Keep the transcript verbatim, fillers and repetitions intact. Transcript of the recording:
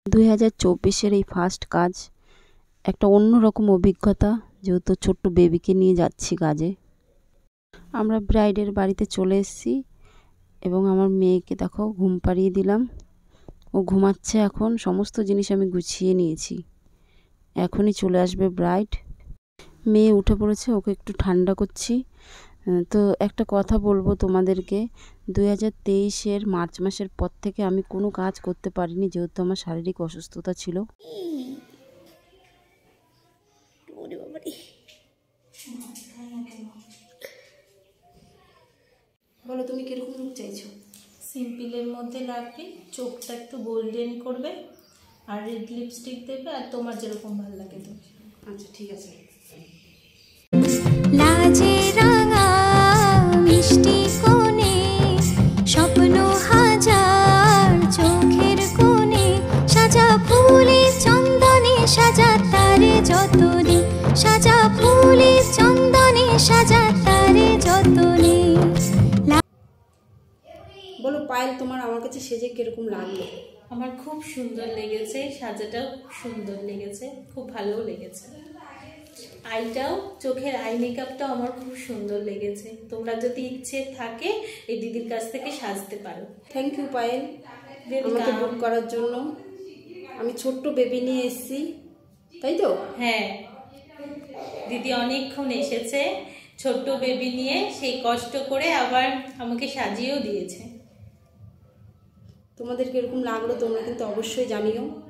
দুই হাজার চব্বিশের এই ফার্স্ট কাজ, একটা অন্যরকম অভিজ্ঞতা, যেহেতু ছোট্ট বেবিকে নিয়ে যাচ্ছি কাজে। আমরা ব্রাইডের বাড়িতে চলে এসেছি এবং আমার মেয়েকে দেখো ঘুম পাড়িয়ে দিলাম। ও ঘুমাচ্ছে এখন। সমস্ত জিনিস আমি গুছিয়ে নিয়েছি, এখনই চলে আসবে ব্রাইড। মেয়ে উঠে পড়েছে, ওকে একটু ঠান্ডা করছি। তো একটা কথা বলবো তোমাদেরকে, দুই হাজার তেইশের মার্চ মাসের পর থেকে আমি কোনো কাজ করতে পারিনি, যেহেতু আমার শারীরিক অসুস্থতা ছিল। বলো তুমি কিরকম লুক চাইছো? সিম্পলের মধ্যে লাগবে, চোখটা একটু গোল্ডেন করবে আর রেড লিপস্টিক দেবে, আর তোমার যেরকম ভালো লাগে তুমি। আচ্ছা ঠিক আছে। লাজে রাঙা মিষ্টি কোণে স্বপ্ন হাজার চোখের কোণে সাজা ফুলে চন্দনে সাজা তারে যতনে সাজা ফুলে চন্দনে সাজা তারে যতনে। বলো পায়েল, তোমার আমার কাছে সেজে কিরকম লাগলো? আমার খুব সুন্দর লেগেছে, সাজাটাও খুব সুন্দর লেগেছে, খুব ভালোও লেগেছে। আইটাও, চোখের আই মেকআপটাও আমার খুব সুন্দর লেগেছে। তোমরা যদি ইচ্ছে থাকে এই দিদির কাছ থেকে সাজতে পারো। থ্যাংক ইউ পায়েল আমাকে বুক করার জন্য। আমি ছোট্ট বেবি নিয়ে এসেছি, তাই তো? হ্যাঁ, দিদি অনেকক্ষণ এসেছে ছোট্ট বেবি নিয়ে, সেই কষ্ট করে আবার আমাকে সাজিয়েও দিয়েছে। তোমাদের কিরকম লাগলো তোমরা কিন্তু অবশ্যই জানিও।